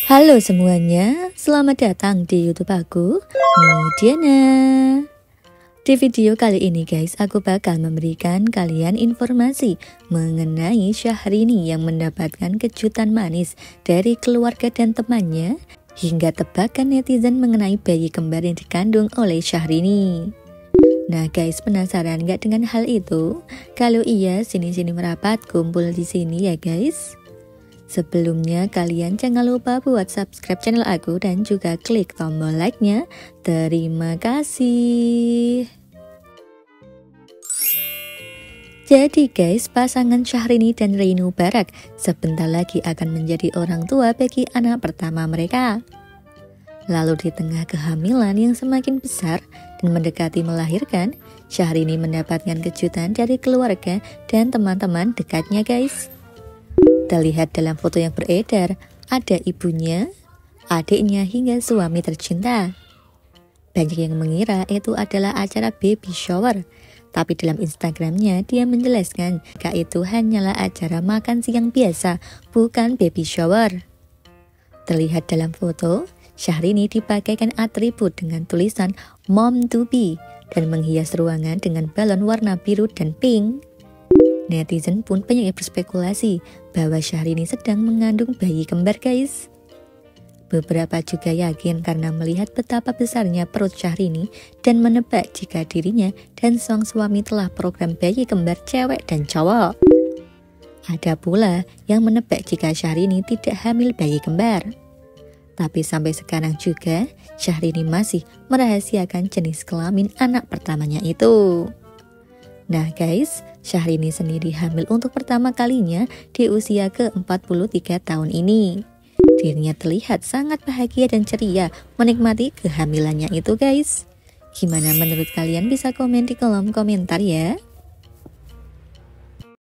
Halo semuanya, selamat datang di YouTube aku, Midiana. Di video kali ini guys, aku bakal memberikan kalian informasi mengenai Syahrini yang mendapatkan kejutan manis dari keluarga dan temannya, hingga tebakan netizen mengenai bayi kembar yang dikandung oleh Syahrini. Nah guys, penasaran gak dengan hal itu? Kalau iya, sini-sini merapat, kumpul di sini ya guys. Sebelumnya kalian jangan lupa buat subscribe channel aku dan juga klik tombol like-nya. Terima kasih. Jadi guys, pasangan Syahrini dan Reinu Barak sebentar lagi akan menjadi orang tua bagi anak pertama mereka. Lalu di tengah kehamilan yang semakin besar dan mendekati melahirkan, Syahrini mendapatkan kejutan dari keluarga dan teman-teman dekatnya guys. Terlihat dalam foto yang beredar, ada ibunya, adiknya hingga suami tercinta. Banyak yang mengira itu adalah acara baby shower, tapi dalam Instagramnya dia menjelaskan jika itu hanyalah acara makan siang biasa, bukan baby shower. Terlihat dalam foto, Syahrini dipakaikan atribut dengan tulisan Mom to be dan menghias ruangan dengan balon warna biru dan pink. Netizen pun banyak yang berspekulasi bahwa Syahrini sedang mengandung bayi kembar guys. Beberapa juga yakin karena melihat betapa besarnya perut Syahrini dan menebak jika dirinya dan sang suami telah program bayi kembar cewek dan cowok. Ada pula yang menebak jika Syahrini tidak hamil bayi kembar. Tapi sampai sekarang juga Syahrini masih merahasiakan jenis kelamin anak pertamanya itu. Nah guys, Syahrini sendiri hamil untuk pertama kalinya di usia ke-43 tahun ini. Dirinya terlihat sangat bahagia dan ceria menikmati kehamilannya itu guys. Gimana menurut kalian? Bisa komen di kolom komentar ya.